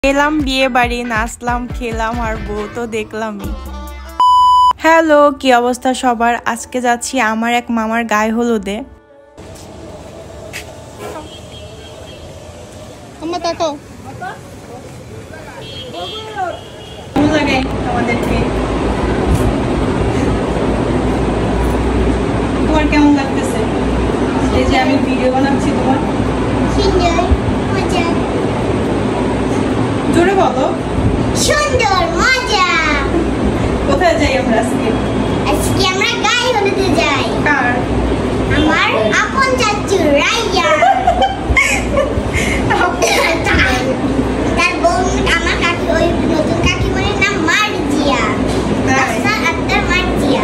এলাম বিয়ে বাড়ি, নাচলাম, খেলাম আর বউ তো দেখলামই। হ্যালো, কি অবস্থা সবার? আজকে যাচ্ছি আমার এক মামার গায়ে হলুদে। আমাদেরকে তোমার কেমন লাগতেছে? এই যে আমি ভিডিও বানাচ্ছি তোমার। জোরে বলো। সুন্দর মজা। কোথায় যাই আমরা আজকে? আজকে আমরা গায়ে হলুদে যাই। কার? আমার আপন চাচু রাইয়া। তার বোন আমার কাকি, ওই নতুন কাকিমার নাম মার্জিয়া। আচ্ছা, আপনার মার্জিয়া।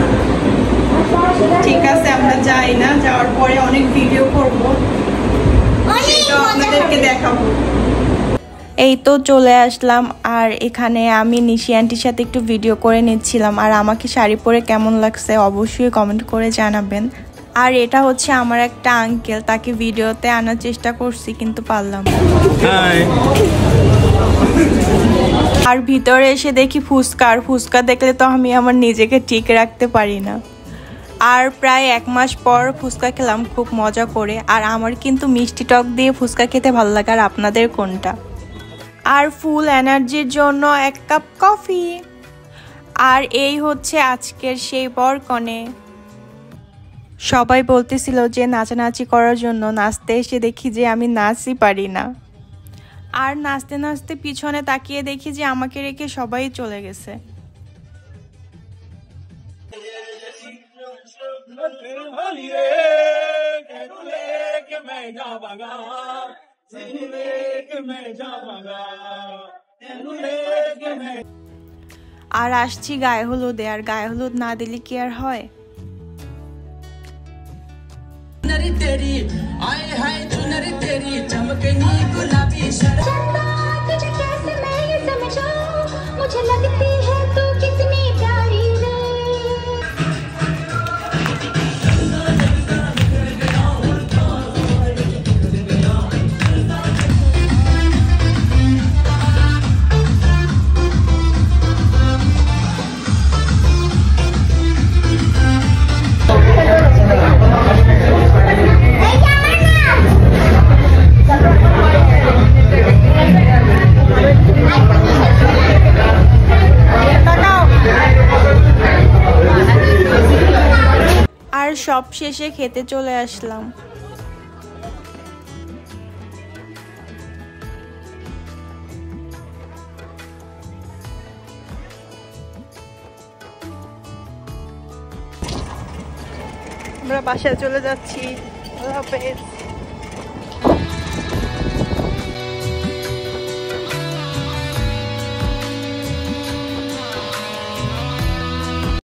ঠিক আছে, আমরা যাই না, যাওয়ার পরে অনেক ভিডিও করব, সেটা আপনাদেরকে দেখাবো। এই তো চলে আসলাম, আর এখানে আমি নিশি আন্টির সাথে একটু ভিডিও করে নিচ্ছিলাম। আর আমাকে শাড়ি পরে কেমন লাগছে অবশ্যই কমেন্ট করে জানাবেন। আর এটা হচ্ছে আমার একটা আঙ্কেল, তাকে ভিডিওতে আনার চেষ্টা করছি কিন্তু পারলাম না। আর ভিতরে এসে দেখি ফুচকা, আর ফুচকা দেখলে তো আমি আমার নিজেকে ঠিক রাখতে পারি না। আর প্রায় 1 মাস পর ফুচকা খেলাম খুব মজা করে। আর আমার কিন্তু মিষ্টি টক দিয়ে ফুচকা খেতে ভালো লাগে। আর আপনাদের কোনটা? আর ফুল এনার্জির জন্য 1 কাপ কফি। আর এই হচ্ছে আজকের সেই বরকনে। সবাই বলতেছিল যে নাচানাচি করার জন্য, নাচতে এসে দেখি যে আমি নাচই পারি না। আর নাচতে নাচতে পিছনে তাকিয়ে দেখি যে আমাকে রেখে সবাই চলে গেছে। আর আসছি গায়ে হলুদে, আর গায়ে হলুদ না দিলে কি আর হয়? আর সব শেষে খেতে চলে আসলাম। আমরা বাসায় চলে যাচ্ছি। আল্লাহ হাফেজ।